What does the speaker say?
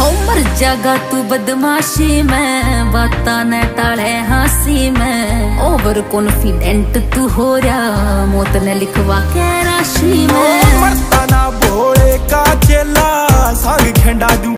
मर जागा तू बदमाशी में, बाता न टाले हंसी में। ओवर कॉन्फिडेंट तू हो रहा, मौत ने लिखवा के राशि में। मरता ना भोले का चेला, साग खेंडा दूं